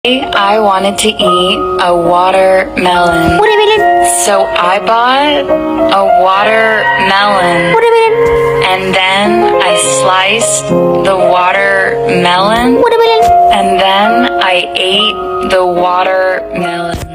I wanted to eat a watermelon. So I bought a watermelon. And then I sliced the watermelon. And then I ate the watermelon.